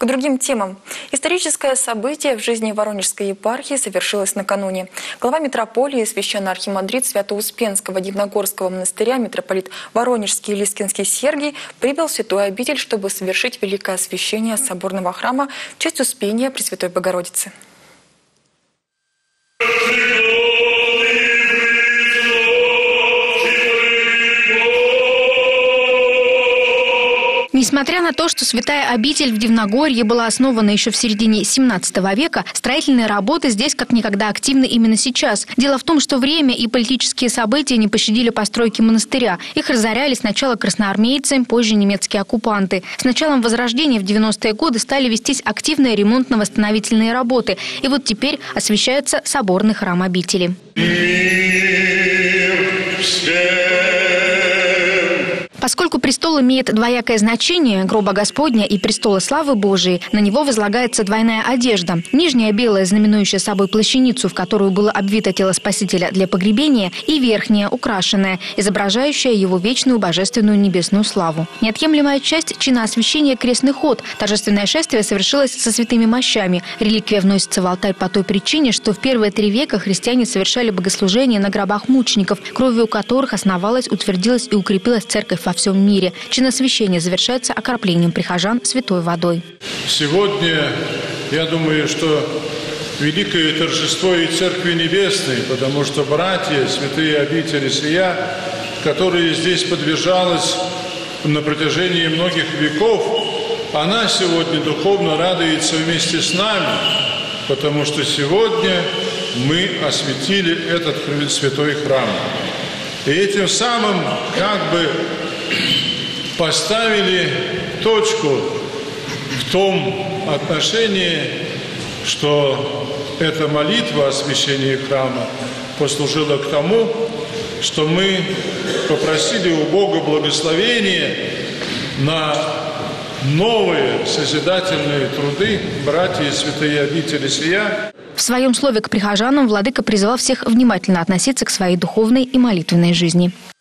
К другим темам. Историческое событие в жизни Воронежской епархии совершилось накануне. Глава митрополии, священный архимандрит Свято-Успенского Дивногорского монастыря, митрополит Воронежский и Лискинский Сергий, прибыл в святую обитель, чтобы совершить великое освящение соборного храма в честь Успения Пресвятой Богородицы. Несмотря на то, что святая обитель в Дивногорье была основана еще в середине 17 века, строительные работы здесь как никогда активны именно сейчас. Дело в том, что время и политические события не пощадили постройки монастыря. Их разоряли сначала красноармейцы, позже немецкие оккупанты. С началом Возрождения в 90-е годы стали вестись активные ремонтно-восстановительные работы. И вот теперь освящается соборный храм обители. Поскольку престол имеет двоякое значение – гроба Господня и престола славы Божией, на него возлагается двойная одежда. Нижняя белая, знаменующая собой плащаницу, в которую было обвито тело Спасителя для погребения, и верхняя, украшенная, изображающая его вечную божественную небесную славу. Неотъемлемая часть чина освящения – крестный ход. Торжественное шествие совершилось со святыми мощами. Реликвия вносится в алтарь по той причине, что в первые 3 века христиане совершали богослужения на гробах мучеников, кровью которых основалась, утвердилась и укрепилась церковь во всем мире. Чиносвящение завершается окроплением прихожан святой водой. Сегодня, я думаю, что великое торжество и Церкви Небесной, потому что братья, святые обители сия, которые здесь подвержалась на протяжении многих веков, она сегодня духовно радуется вместе с нами, потому что сегодня мы осветили этот святой храм. И этим самым как бы поставили точку в том отношении, что эта молитва о освящении храма послужила к тому, что мы попросили у Бога благословения на новые созидательные труды братья и святые обители сия. В своем слове к прихожанам владыка призвал всех внимательно относиться к своей духовной и молитвенной жизни.